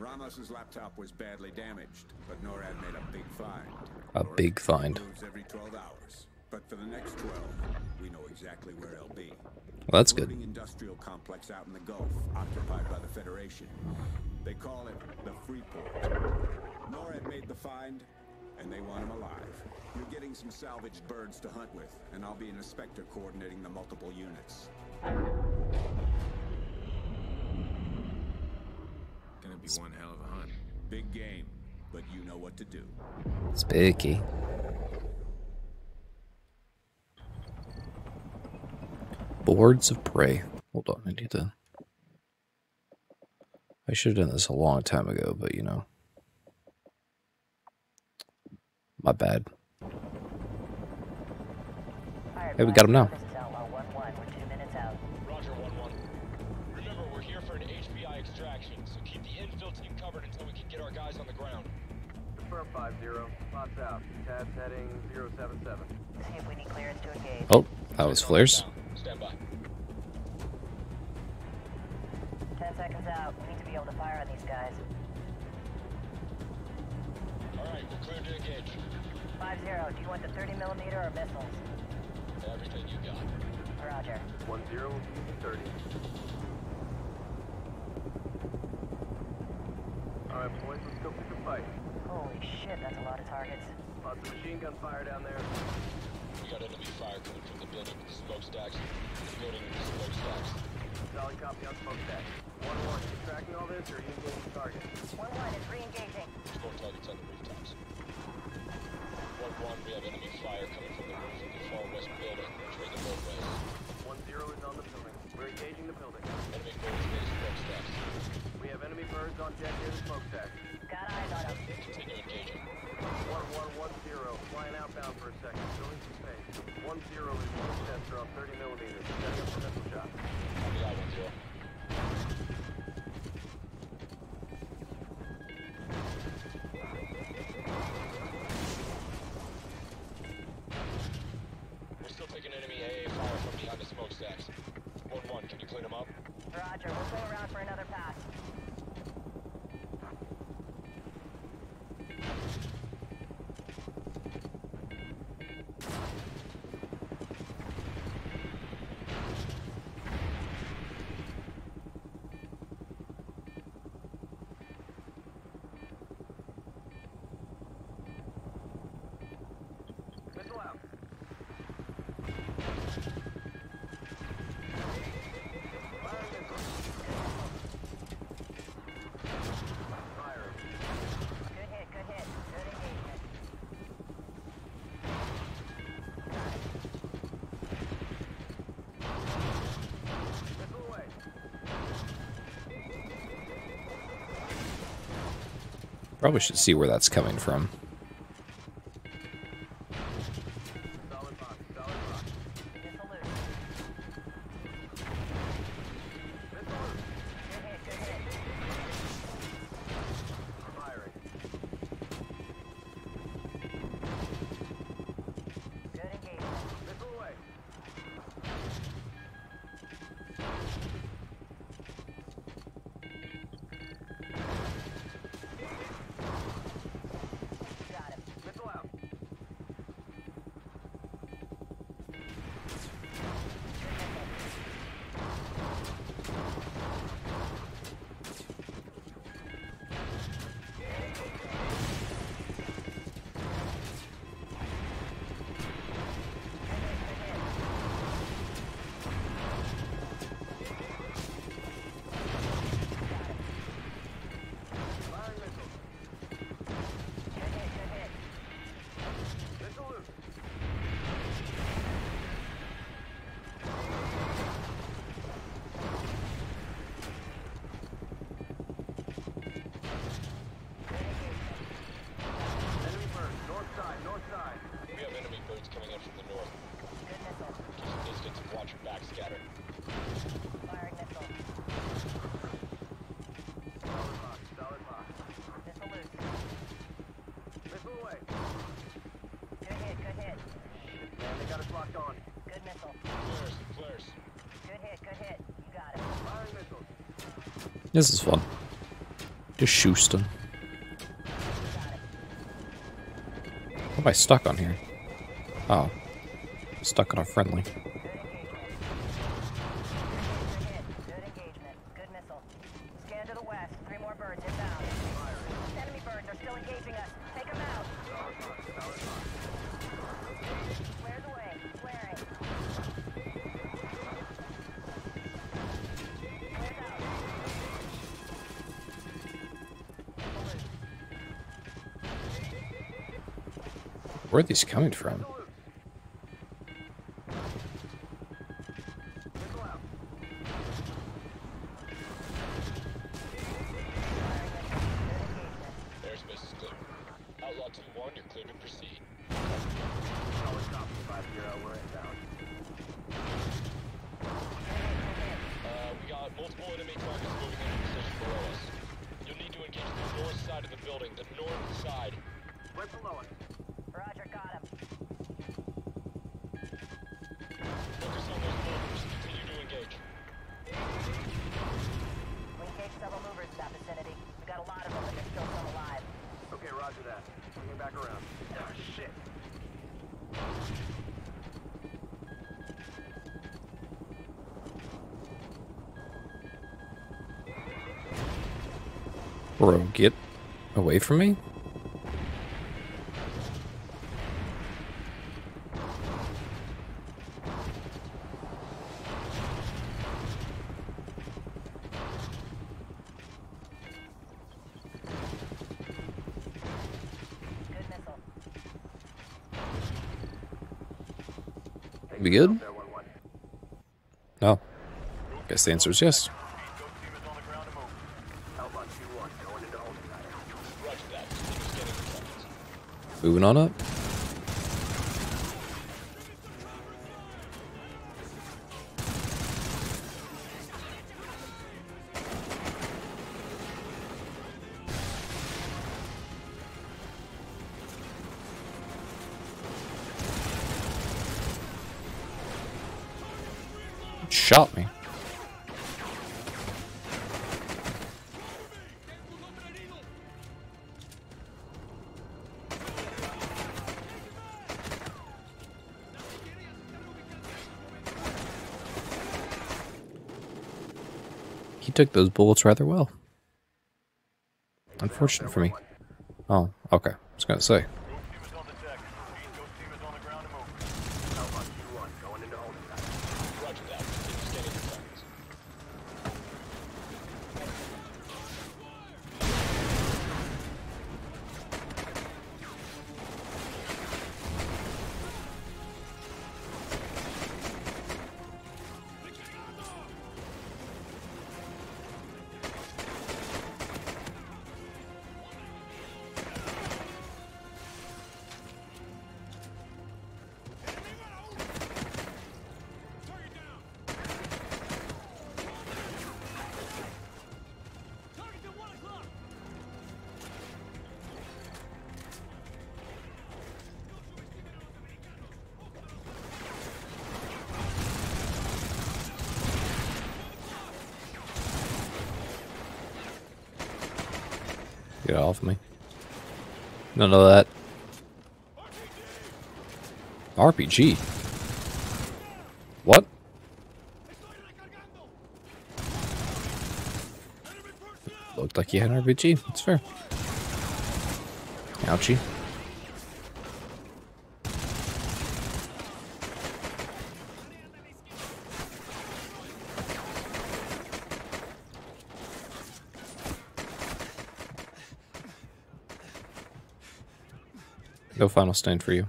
Ramos's laptop was badly damaged, but NORAD made a big find. A big find. Moves every 12 hours, but for the next 12, we know exactly where it'll be. Well, that's good. Floating industrial complex out in the Gulf, occupied by the Federation. They call it the Freeport. NORAD made the find, and they want him alive. You're getting some salvaged birds to hunt with, and I'll be an inspector coordinating the multiple units. Gonna be one hell of a hunt. Big game, but you know what to do. Spooky. Boards of prey. Hold on, I need to... I should have done this a long time ago, but you know. My bad. Hey, we got him now. Roger, 1-1. Remember, we're here for an HPI extraction, so keep the infill team covered until we can get our guys on the ground. Confirm 5-0. Spots out. Tabs heading 077. See if we need clearance to engage. Oh, that was flares. Stand by. 10 seconds out. We need to be able to fire on these guys. Alright, we're clear to engage. 5-0. Do you want the 30mm or missiles? Everything you got. Roger. 1-0. 30. Alright, boys, let's go pick a fight. Holy shit, that's a lot of targets. Lots of machine gun fire down there. We got enemy fire coming from the building with the smokestacks. The building with the smokestacks. Solid copy on smokestack. 1-1, you tracking all this, or are you engaging target? 1-1 is re-engaging. There's more targets on the rooftops. 1-1, we have enemy fire coming from the roof of the far west building. Trade the both ways. 1-0 is on the building. We're engaging the building. Enemy birds near the smokestacks. We have enemy birds on jet near the smokestack. Got eyes on them. Continue engaging. 1-1-1-0. Flying outbound for a second. Filling some space. 1-0 is Winchester on 30mm. Setting up for missile shot. Copy that, 1-0. We're still taking enemy AA fire from behind the smokestacks. 1-1, can you clean them up? Roger, we'll go around for another pass. Missile out. Firing missile. Firing. Good hit, good hit. Good engagement. Missile away. Probably should see where that's coming from. Solid box. Solid box. Missile loose. Missile loose. Good hit, good hit. Firing. Good engagement. Missile away. Got him. Missile out. Firing missile. Good hit, good hit. Missile loose. Enemy bird. North side. North side. We have enemy birds coming in from the north. Good missile. Keep some distance and watch your back scatter. Firing missile. Solid box. Solid box. Missile loose. Missile away. Good hit, good hit. Man, they got us locked on. Good missile. Flares, flares. Good hit, good hit. You got it. Firing missiles. This is fun. Just Houston. How am I stuck on here? Oh. Stuck on a friendly. Good engagement. Good missile. Scan to the west. 3 more birds inbound. Enemy birds are still engaging us. Take them out. Flares away. Flaring. Flares out. Where are these coming from? Airspace is clear. Outlaw 2-1, you're clear to proceed. Solid copy, 5-0, we're inbound. We got multiple enemy targets moving into position below us. You'll need to engage the north side of the building, the north side. Right below us. Roger, got him. Focus on those movers. Continue to engage. We engaged several movers in that vicinity. We got a lot of them, but there's still some alive. Okay, roger that. Swinging back around. Ah, shit. Bro, get away from me? Good missile. We good? There, 1-1. No. Guess the answer is yes. Ghost team is on the ground to move. Outlaw 2-1, going into holding pattern. Roger that. Just getting instructions. Moving on up. Shot me. He took those bullets rather well. Unfortunate for me. Oh, okay. I was gonna say. Ghost team is on the deck. Ghost team is on the ground to move. Outlaw 2-1, going into holding pattern. Roger that. Just getting instructions. Get off me. None of that. RPG? What? Looked like he had an RPG. That's fair. Ouchie. No final stand for you.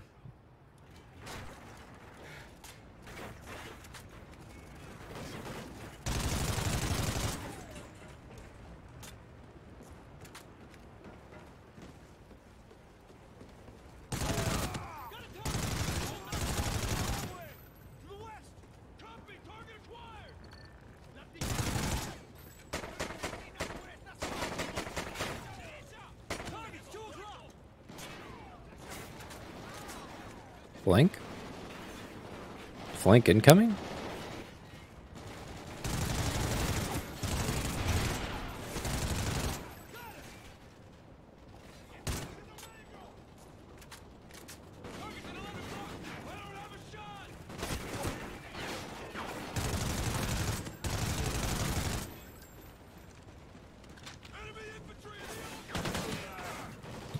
Flank? Flank incoming?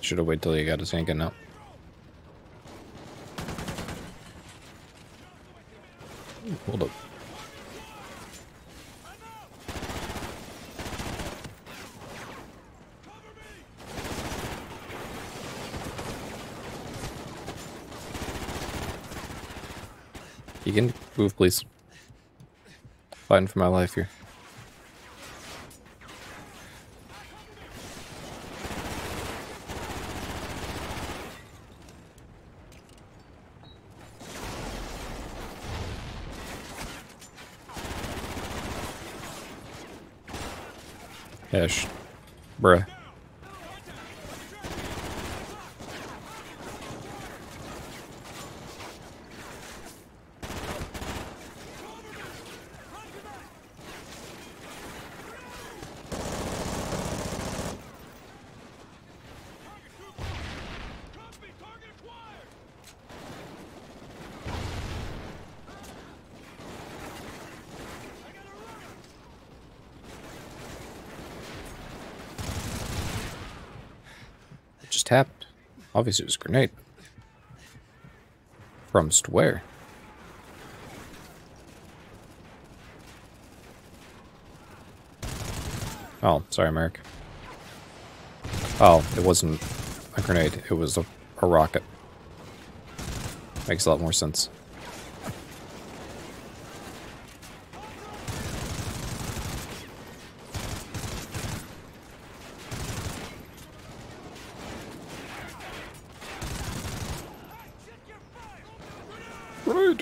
Should have waited till you got his handgun out. Ooh, hold up. You can move, please. Fighting for my life here. Ish. Bruh. What just happened? Obviously it was a grenade. From where? Oh, sorry, Merrick. Oh, it wasn't a grenade. It was a rocket. Makes a lot more sense. Right.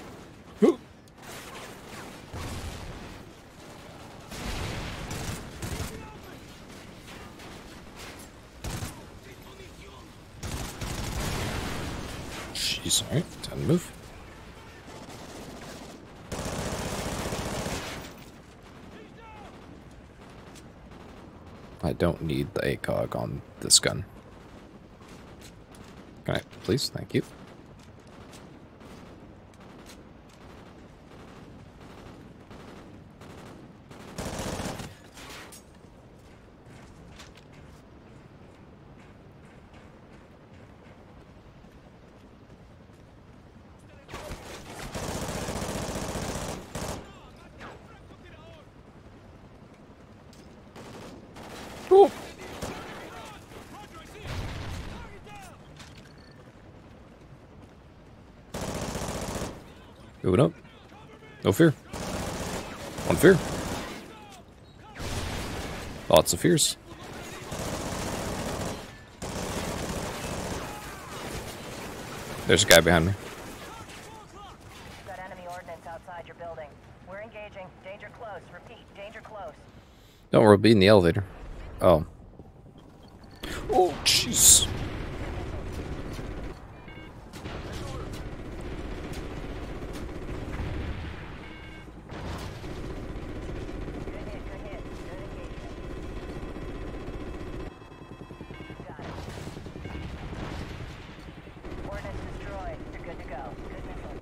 Jeez, alright, time to move. I don't need the ACOG on this gun. Can I, please? Thank you. Oh. Moving up. No fear. One fear. Lots of fears. There's a guy behind me. Got enemy ordnance outside your building. We're engaging. Danger close. Repeat, danger close. Don't worry, be in the elevator. Oh. Oh, jeez. Good hit, good hit. Good engagement. Got it. Ordnance destroyed. You're good to go. Good missile.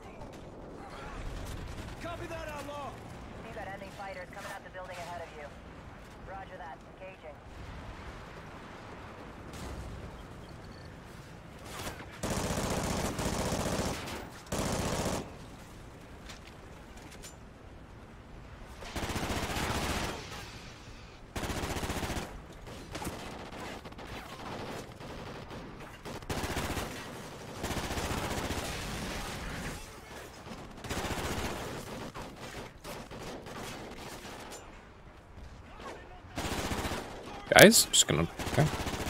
Copy that, outlaw! You got enemy fighters coming out the building ahead of you. Roger that. Engaging. Guys, just gonna. Okay.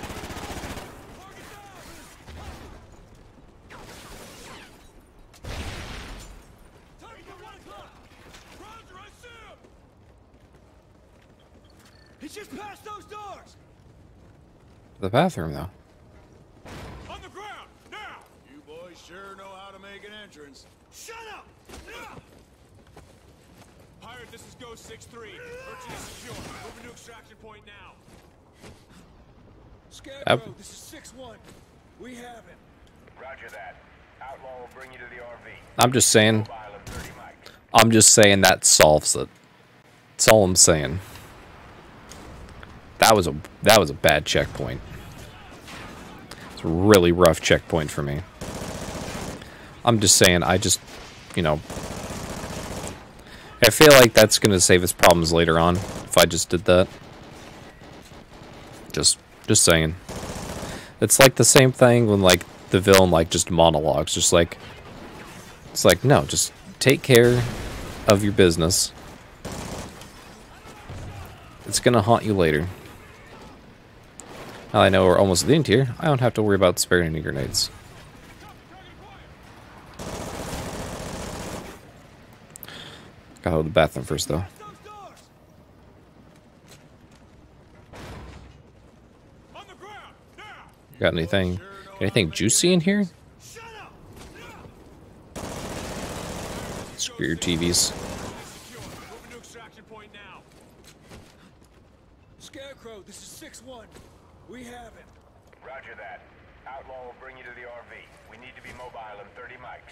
He's just past those doors! The bathroom, though. On the ground, now! You boys sure know how to make an entrance. Shut up! Pirate, this is Ghost 6-3. Merchant is secure. Moving to extraction point now. Scarecrow, this is 6-1. We have him. Roger that. Outlaw will bring you to the RV. I'm just saying. Mobile in 30 mic. I'm just saying that solves it. That's all I'm saying. That was a bad checkpoint. It's really rough checkpoint for me. I'm just saying, you know, I feel like that's gonna save us problems later on if I just did that. Just saying. It's like the same thing when like the villain like just monologues, just like it's like no, just take care of your business. It's gonna haunt you later. Now I know we're almost at the end here. I don't have to worry about sparing any grenades. Gotta go to the bathroom first, though. Got anything juicy in here? Screw your TVs. Scarecrow, this is 6-1. We have him. Roger that. Outlaw will bring you to the RV. We need to be mobile in 30 mics.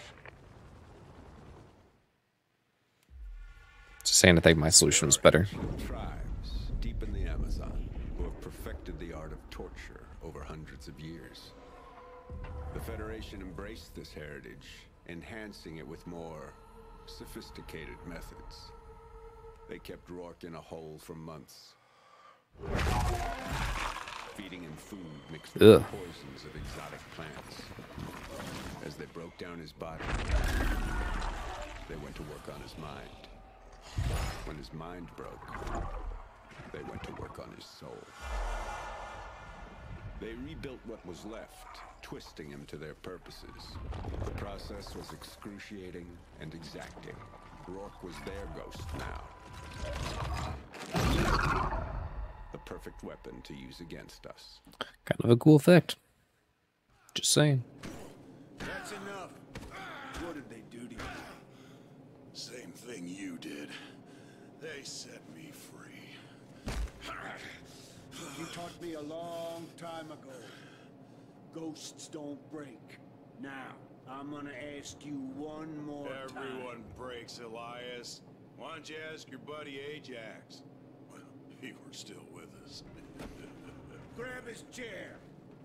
Just saying, I think my solution was better. Tribes deep in the Amazon who have perfected the art of torture over hundreds of years. The Federation embraced this heritage, enhancing it with more sophisticated methods. They kept Rourke in a hole for months, feeding him food mixed with poisons of exotic plants. As they broke down his body, they went to work on his mind. When his mind broke, they went to work on his soul. They rebuilt what was left, twisting him to their purposes. The process was excruciating and exacting. Rourke was their ghost now. The perfect weapon to use against us. Kind of a cool effect. Just saying. That's enough. What did they do to you? Same thing you did. They set me free. You taught me a long time ago. Ghosts don't break. Now, I'm gonna ask you one more time. Everyone breaks, Elias. Why don't you ask your buddy Ajax? Well, he were still with us. Grab his chair.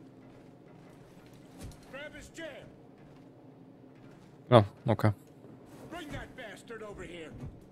Grab his chair. Oh, okay. Bring that bastard over here.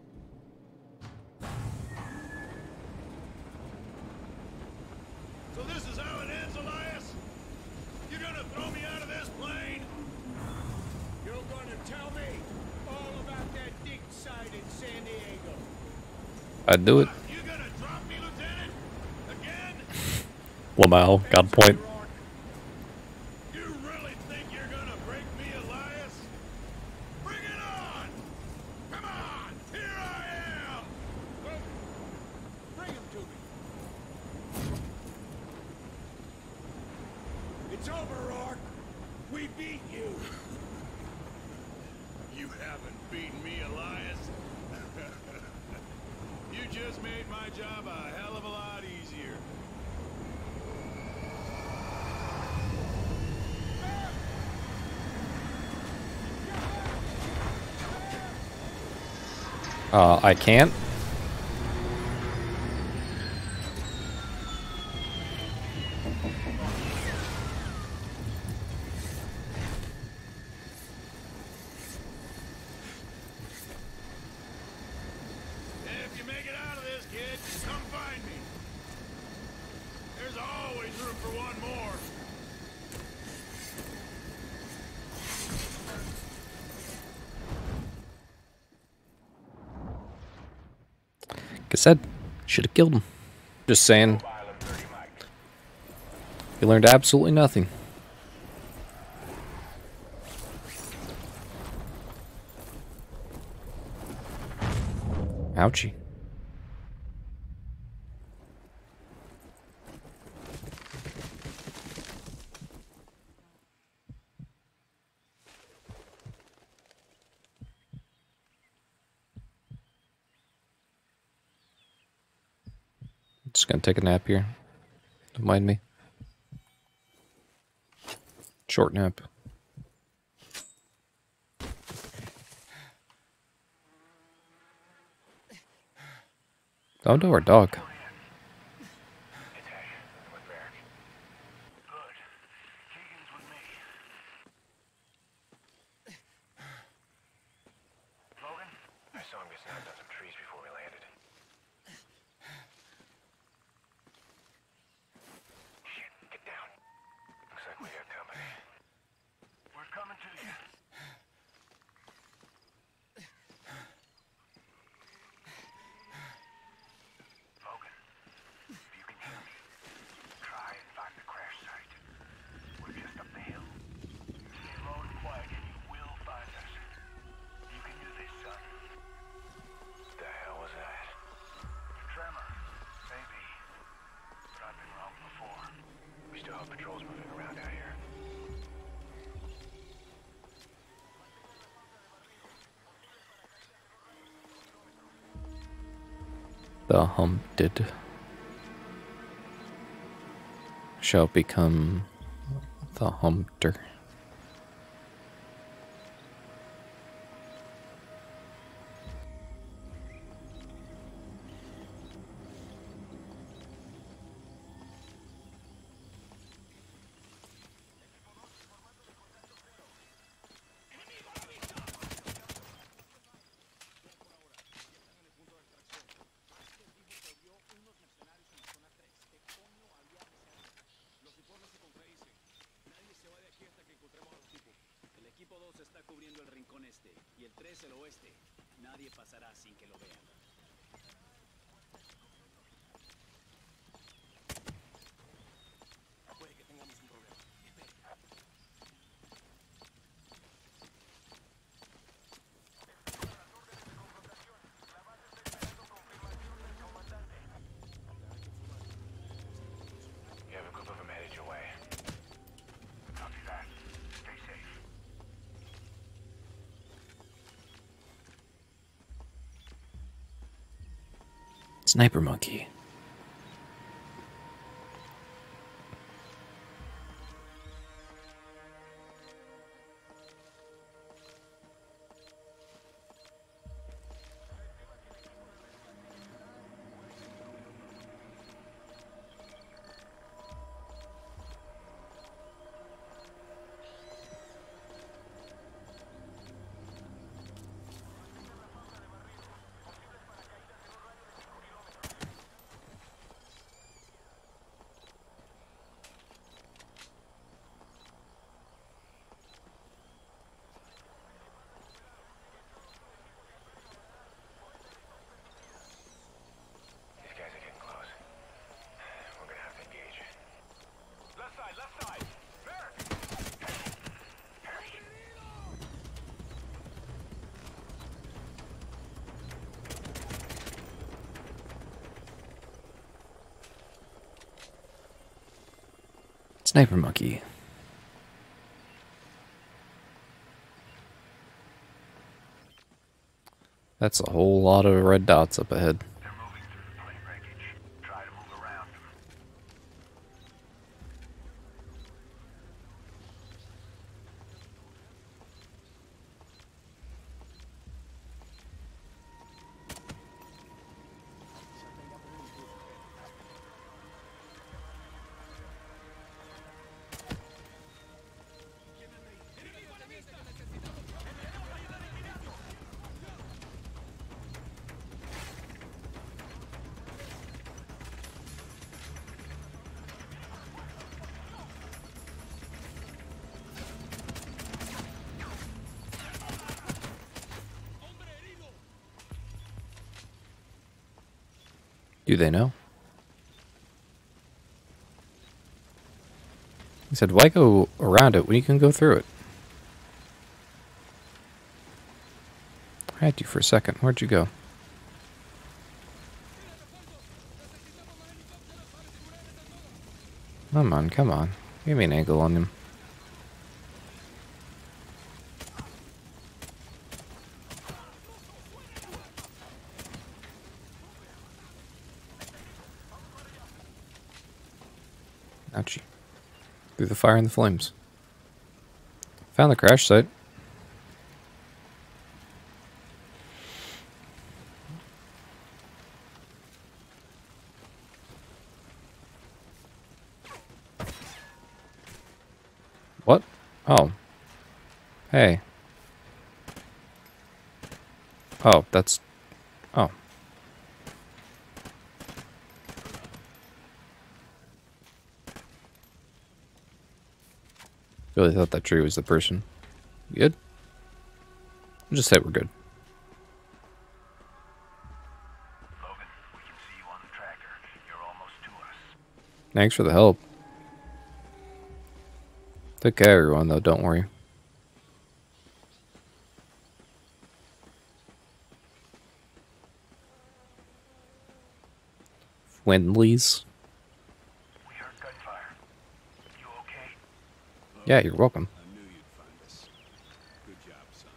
So this is how it ends, Elias? You're gonna throw me out of this plane? You're gonna tell me all about that dig site in San Diego? I'd do it. You gonna drop me, Lieutenant? Again? Lamau, got a point. You really think you're gonna break me, Elias? Bring it on! Come on! Here I am! Bring him to me. It's over, Rourke. We beat you. You haven't beaten me, Elias. You just made my job a hell of a lot easier. I can't. If you make it out of this, kid, come find me. There's always room for one more. Like I said, should have killed him. Just saying. Mobile in 30 mics. You learned absolutely nothing. Ouchie. Just gonna take a nap here. Don't mind me. Short nap. Don't do our dog. With Barrick. Good. Keegan's The Humpted shall become the Humpter. El equipo 2 está cubriendo el rincón este y el 3 el oeste. Nadie pasará sin que lo vean. Puede que tengamos un problema. Espere. You have a group of them headed your way. Copy that. Stay safe. Sniper Monkey. These guys are getting close. We're gonna have to engage. Left side, left side! There! Sniper Monkey. That's a whole lot of red dots up ahead. They're moving through the plane wreckage. Try to move around. Do they know? He said, why go around it when you can go through it? I had you for a second. Where'd you go? Come on, come on. Give me an angle on him. Ouchie. Through the fire and the flames. Found the crash site. What? Oh. Hey. Oh, that's... Oh. Really thought that tree was the person. You good? We'll just say we're good. Logan, we can see you on the tracker. You're almost to us. Thanks for the help. Took care of everyone, though, don't worry. Wendley's. We heard gunfire. You okay? Yeah, you're welcome. I knew you'd find us. Good job, son.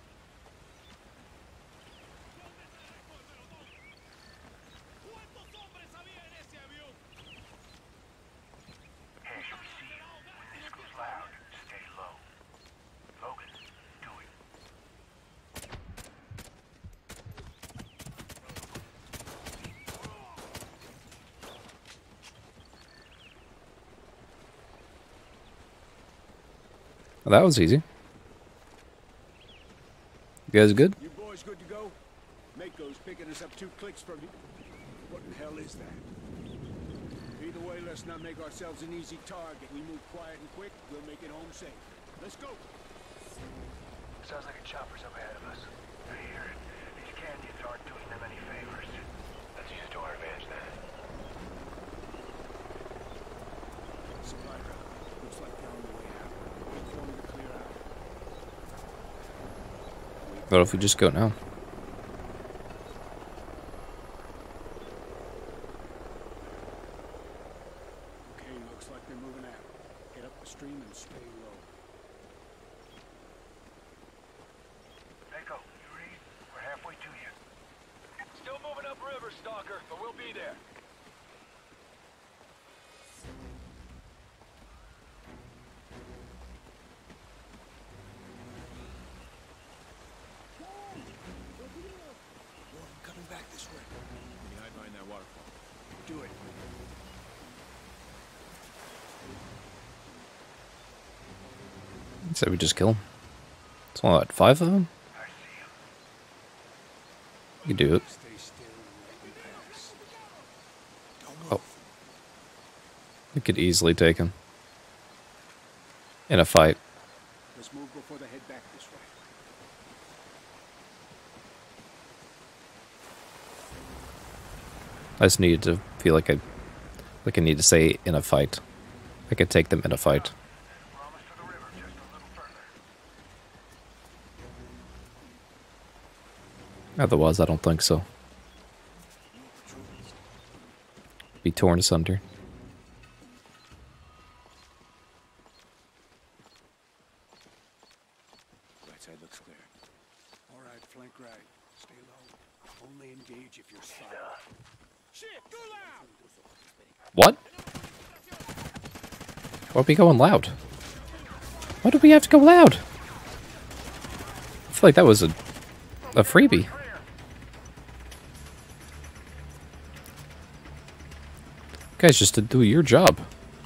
Well, that was easy. You guys good? You boys good to go? Mako's picking us up 2 clicks from you. What in hell is that? Either way, let's not make ourselves an easy target. We move quiet and quick, we'll make it home safe. Let's go. Sounds like a chopper's up ahead of us. I hear it. These canyons aren't doing them any favors. Let's use it to our advantage then. Supply drop. Looks like they're on the way out. Wait for them to clear out. What if we just go now? Okay, looks like they're moving out. Get up the stream and stay low. Mako, you read? We're halfway to you. Still moving upriver, Stalker, but we'll be there. Coming back this way. We can hide behind that waterfall. Do it. So we just kill him. It's only what, 5 of them? I see him. You can do it. Stay still and let me pass. Don't move. Oh. We could easily take him. In a fight. Let's move before they head back this way. I just needed to feel like I need to say in a fight. I could take them in a fight. We're almost to the river, just a little further. Otherwise, I don't think so. Be torn asunder. Right side looks clear. All right, flank right. Stay low. Only engage if you're spotted. Shit, go loud! What? Why are we going loud? Why do we have to go loud? I feel like that was a freebie. Guys, just to do your job.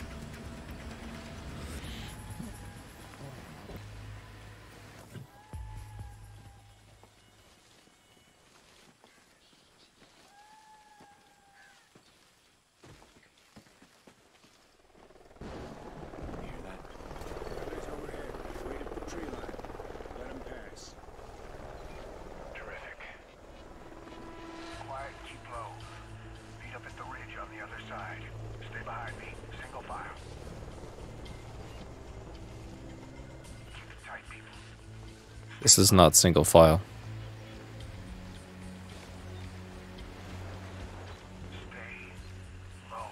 Hear that? Guys overhead. Wait at the tree line. Let them pass. Terrific. Quiet, keep low. Meet up at the ridge on the other side. Stay behind me. Single file. Keep it tight, people. This is not single file. Stay low.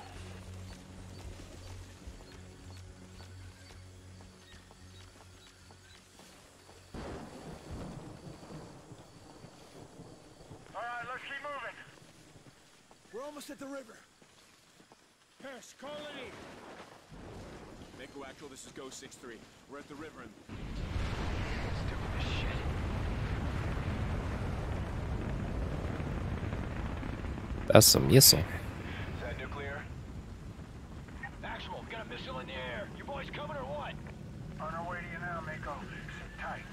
All right, let's keep moving. We're almost at the river. Pass, call it in. Mako Actual, this is Go 6-3. We're at the river and... Let's do this shit. That's some missile. Is that nuclear? Actual, got a missile in the air. You boys coming or what? On our way to you now, Mako. Sit tight.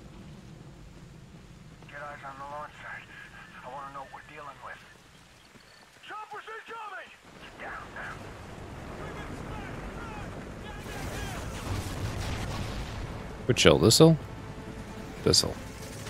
Get eyes on the launch side. I want to know what we're dealing with. Choppers incoming! Get down now. Which hill? This hill? This hill.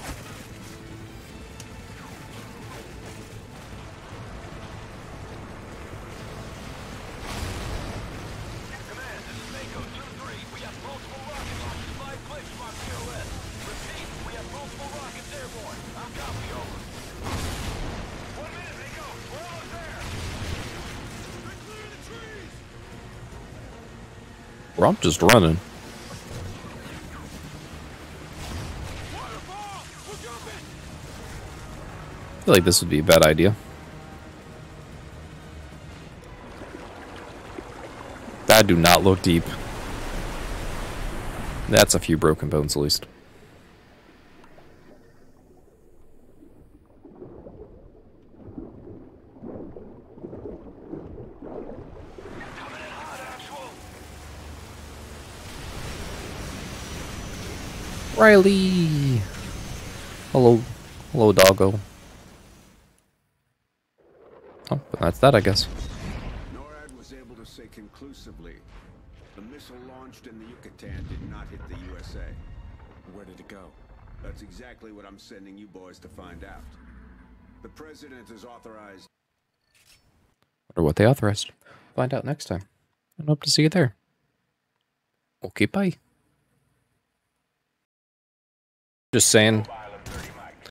Command, this is Mako 2-3. We have multiple rocket launches 5 clicks from our POS. Repeat, we have multiple rockets airborne. I'll copy over. 1 minute, Mako. We're almost there. They're clearing the trees. Bro, I'm just running. Waterfall! We're jumping! I feel like this would be a bad idea. That do not look deep. That's a few broken bones at least. Coming in hot, Actual. Riley! Hello. Hello, doggo. Oh, but that's that, I guess. NORAD was able to say conclusively the missile launched in the Yucatan did not hit the USA. Where did it go? That's exactly what I'm sending you boys to find out. The president has authorized... Wonder what they authorized. Find out next time. And hope to see you there. Okay, bye. Just saying,